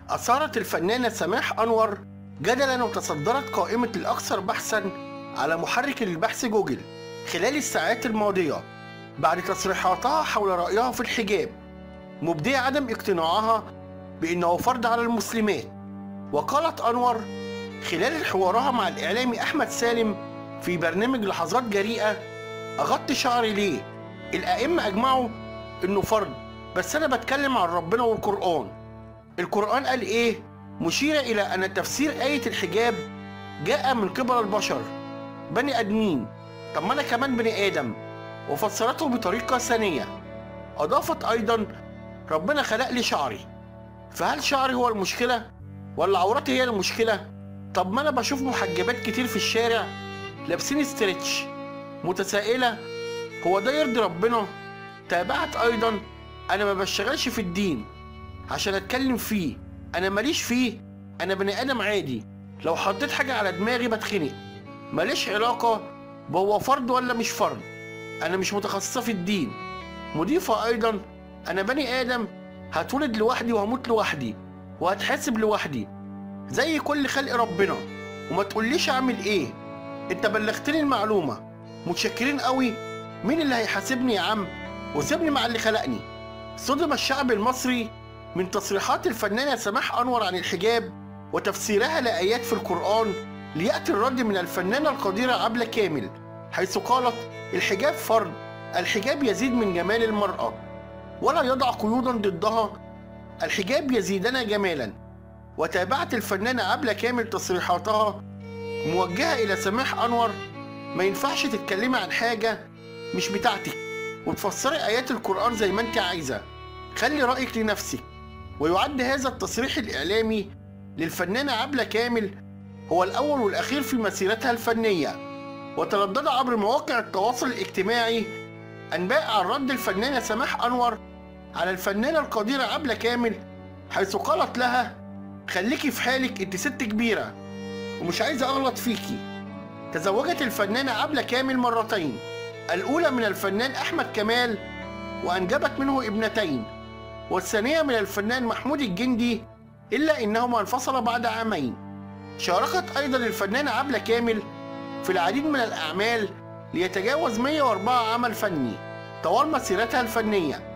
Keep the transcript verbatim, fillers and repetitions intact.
أثارت الفنانة سماح أنور جدلاً وتصدرت قائمة الأكثر بحثاً على محرك للبحث جوجل خلال الساعات الماضية بعد تصريحاتها حول رأيها في الحجاب، مبدية عدم اقتناعها بأنه فرض على المسلمات. وقالت أنور خلال حوارها مع الإعلامي أحمد سالم في برنامج لحظات جريئة: أغطي شعري ليه؟ الأئمة أجمعوا إنه فرض، بس أنا بتكلم عن ربنا والقرآن. القرآن قال إيه؟ مشيرة إلى أن تفسير آية الحجاب جاء من قبل البشر بني آدمين، طب ما أنا كمان بني آدم، وفسرته بطريقة ثانية. أضافت أيضا: ربنا خلق لي شعري، فهل شعري هو المشكلة ولا عورتي هي المشكلة؟ طب ما أنا بشوف محجبات كتير في الشارع لابسين ستريتش. متسائلة هو ده يرضي ربنا؟ تابعت أيضا: أنا ما بشتغلش في الدين عشان أتكلم فيه، أنا ماليش فيه، أنا بني آدم عادي، لو حطيت حاجة على دماغي بتخنق، ماليش علاقة بهو فرض ولا مش فرض، أنا مش متخصصة في الدين. مضيفة أيضا: أنا بني آدم، هتولد لوحدي وهموت لوحدي وهتحاسب لوحدي زي كل خلق ربنا، وما تقوليش أعمل إيه، أنت بلغتني المعلومة، متشكرين قوي، مين اللي هيحاسبني يا عم؟ وسيبني مع اللي خلقني. صدم الشعب المصري من تصريحات الفنانة سماح أنور عن الحجاب وتفسيرها لآيات في القرآن، ليأتي الرد من الفنانة القديرة عبلة كامل، حيث قالت: الحجاب فرض، الحجاب يزيد من جمال المرأة ولا يضع قيودا ضدها، الحجاب يزيدنا جمالا. وتابعت الفنانة عبلة كامل تصريحاتها موجهة إلى سماح أنور: ما ينفعش تتكلمي عن حاجة مش بتاعتك وتفسري آيات القرآن زي ما انت عايزة، خلي رأيك لنفسك. ويعد هذا التصريح الإعلامي للفنانة عبلة كامل هو الأول والأخير في مسيرتها الفنية. وتردد عبر مواقع التواصل الاجتماعي أنباء عن رد الفنانة سماح أنور على الفنانة القديرة عبلة كامل، حيث قالت لها: خليكي في حالك، انت ست كبيرة ومش عايزة أغلط فيكي. تزوجت الفنانة عبلة كامل مرتين، الأولى من الفنان أحمد كمال وأنجبت منه ابنتين، والثانية من الفنان محمود الجندي، إلا إنهما انفصلا بعد عامين. شاركت أيضا الفنانة عبلة كامل في العديد من الأعمال ليتجاوز مئة وأربعة عمل فني طوال مسيرتها الفنية.